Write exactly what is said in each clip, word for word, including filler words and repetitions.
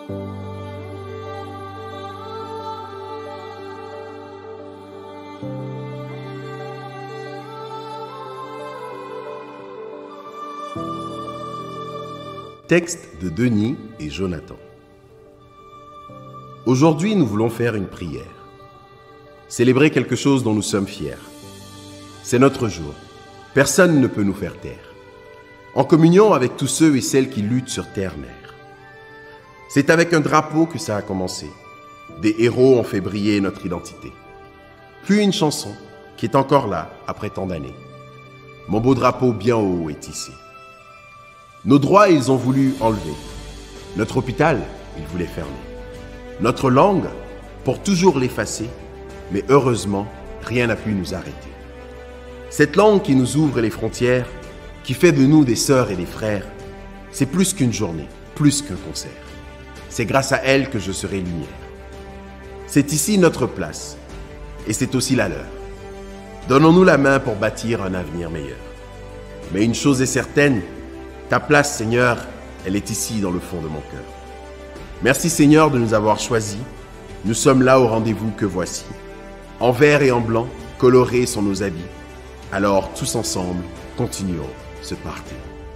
Texte de Denis et Jonathan. Aujourd'hui, nous voulons faire une prière. Célébrer quelque chose dont nous sommes fiers. C'est notre jour. Personne ne peut nous faire taire. En communion avec tous ceux et celles qui luttent sur terre-mère. C'est avec un drapeau que ça a commencé. Des héros ont fait briller notre identité. Puis une chanson qui est encore là après tant d'années. Mon beau drapeau bien haut est ici. Nos droits, ils ont voulu enlever. Notre hôpital, ils voulaient fermer. Notre langue, pour toujours l'effacer, mais heureusement, rien n'a pu nous arrêter. Cette langue qui nous ouvre les frontières, qui fait de nous des sœurs et des frères, c'est plus qu'une journée, plus qu'un concert. C'est grâce à elle que je serai lumière. C'est ici notre place, et c'est aussi la leur. Donnons-nous la main pour bâtir un avenir meilleur. Mais une chose est certaine, ta place, Seigneur, elle est ici dans le fond de mon cœur. Merci, Seigneur, de nous avoir choisis. Nous sommes là au rendez-vous que voici. En vert et en blanc, colorés sont nos habits. Alors, tous ensemble, continuons ce party.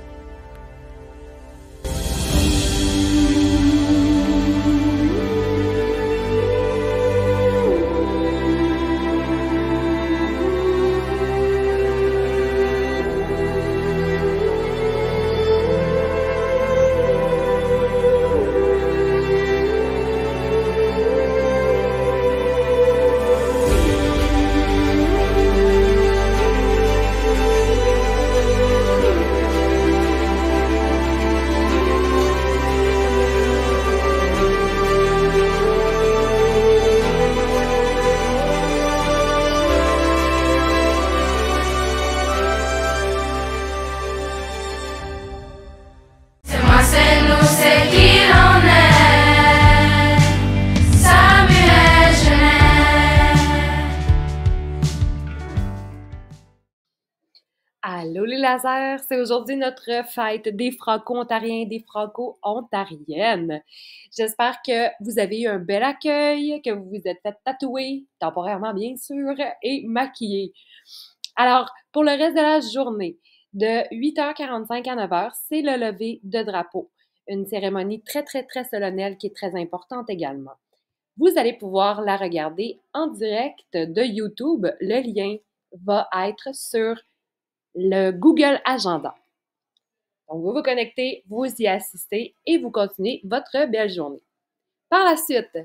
Allô les lasers, c'est aujourd'hui notre fête des Franco-Ontariens, des Franco-Ontariennes. J'espère que vous avez eu un bel accueil, que vous vous êtes fait tatouer, temporairement bien sûr, et maquiller. Alors, pour le reste de la journée, de huit heures quarante-cinq à neuf heures, c'est le lever de drapeau. Une cérémonie très, très, très solennelle qui est très importante également. Vous allez pouvoir la regarder en direct de YouTube. Le lien va être sur le Google Agenda. Donc, vous vous connectez, vous y assistez et vous continuez votre belle journée. Par la suite,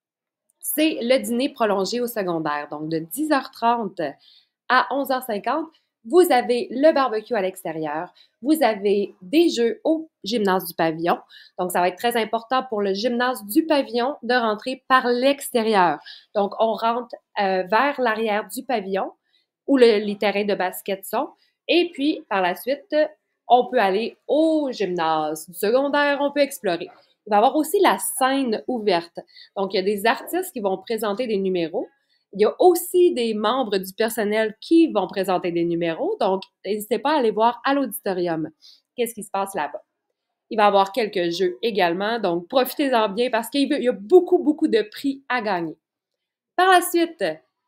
c'est le dîner prolongé au secondaire. Donc, de dix heures trente à onze heures cinquante, vous avez le barbecue à l'extérieur. Vous avez des jeux au gymnase du pavillon. Donc, ça va être très important pour le gymnase du pavillon de rentrer par l'extérieur. Donc, on rentre euh, vers l'arrière du pavillon où le, les terrains de basket sont. Et puis, par la suite, on peut aller au gymnase du secondaire, on peut explorer. Il va y avoir aussi la scène ouverte. Donc, il y a des artistes qui vont présenter des numéros. Il y a aussi des membres du personnel qui vont présenter des numéros. Donc, n'hésitez pas à aller voir à l'auditorium qu'est-ce qui se passe là-bas. Il va y avoir quelques jeux également. Donc, profitez-en bien parce qu'il y a beaucoup, beaucoup de prix à gagner. Par la suite,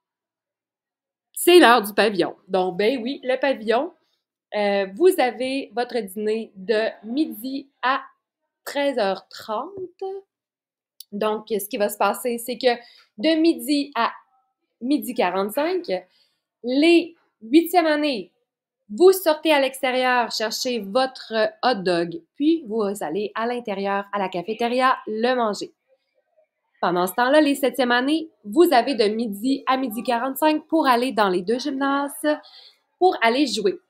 c'est l'heure du pavillon. Donc, ben oui, le pavillon, euh, vous avez votre dîner de midi à treize heures trente. Donc, ce qui va se passer, c'est que de midi à midi quarante-cinq, les huitièmes années, vous sortez à l'extérieur chercher votre hot dog, puis vous allez à l'intérieur, à la cafétéria, le manger. Pendant ce temps-là, les septièmes années, vous avez de midi à midi quarante-cinq pour aller dans les deux gymnases, pour aller jouer.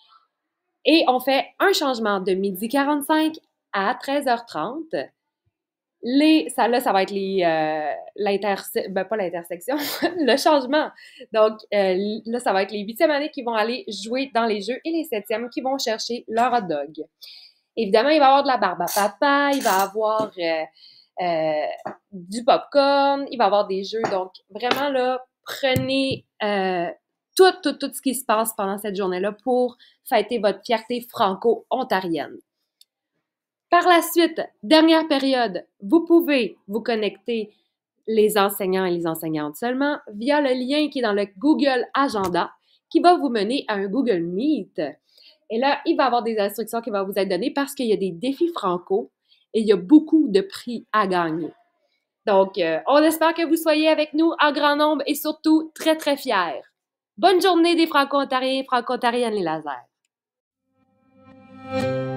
Et on fait un changement de midi quarante-cinq à treize heures trente. Les, ça, là, ça va être les, euh, l'interse- ben, pas l'intersection, le changement. Donc, euh, là, ça va être les huitièmes années qui vont aller jouer dans les jeux et les septièmes qui vont chercher leur hot dog. Évidemment, il va y avoir de la barbe à papa, il va y avoir euh, euh, du popcorn, il va y avoir des jeux. Donc, vraiment, là, prenez euh, tout, tout, tout ce qui se passe pendant cette journée-là pour fêter votre fierté franco-ontarienne. Par la suite, dernière période, vous pouvez vous connecter les enseignants et les enseignantes seulement via le lien qui est dans le Google Agenda qui va vous mener à un Google Meet. Et là, il va y avoir des instructions qui vont vous être données parce qu'il y a des défis franco et il y a beaucoup de prix à gagner. Donc, euh, on espère que vous soyez avec nous en grand nombre et surtout très, très fiers. Bonne journée des Franco-Ontariens et Franco-Ontariennes, les lasers!